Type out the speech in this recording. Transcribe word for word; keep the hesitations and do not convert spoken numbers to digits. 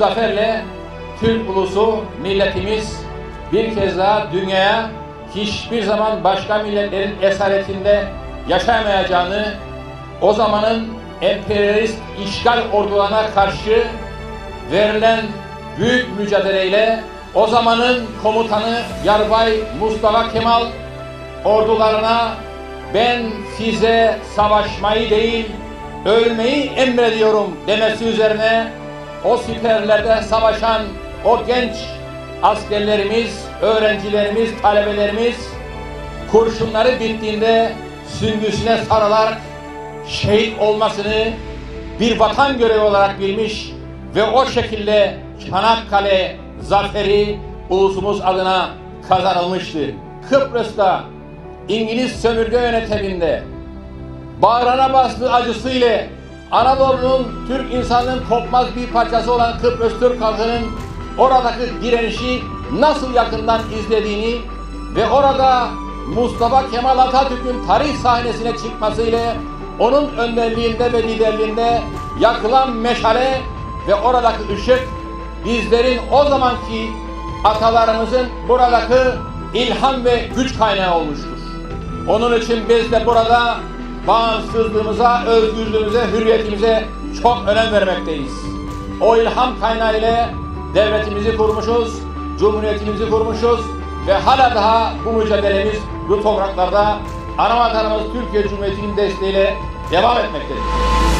zaferle Türk ulusu, milletimiz bir kez daha dünyaya hiçbir zaman başka milletlerin esaretinde yaşayamayacağını, o zamanın emperyalist işgal ordularına karşı verilen büyük mücadeleyle o zamanın komutanı Yarbay Mustafa Kemal ordularına ben size savaşmayı değil ölmeyi emrediyorum demesi üzerine o siperlerde savaşan o genç askerlerimiz, öğrencilerimiz, talebelerimiz kurşunları bittiğinde süngüsüne sarılarak şehit olmasını bir vatan görevi olarak bilmiş ve o şekilde Çanakkale zaferi ulusumuz adına kazanılmıştı. Kıbrıs'ta İngiliz sömürge yönetiminde bağrına bastığı acısıyla Anadolu'nun Türk insanının kopmaz bir parçası olan Kıbrıs Türk halkının oradaki direnişi nasıl yakından izlediğini ve orada Mustafa Kemal Atatürk'ün tarih sahnesine çıkmasıyla onun önderliğinde ve liderliğinde yakılan meşale ve oradaki ışık bizlerin o zamanki atalarımızın buradaki ilham ve güç kaynağı olmuştur. Onun için biz de burada bağımsızlığımıza, özgürlüğümüze, hürriyetimize çok önem vermekteyiz. O ilham kaynağı ile devletimizi kurmuşuz, cumhuriyetimizi kurmuşuz ve hala daha bu mücadelemiz bu topraklarda ana vatanımız Türkiye Cumhuriyeti'nin desteğiyle devam etmektedir.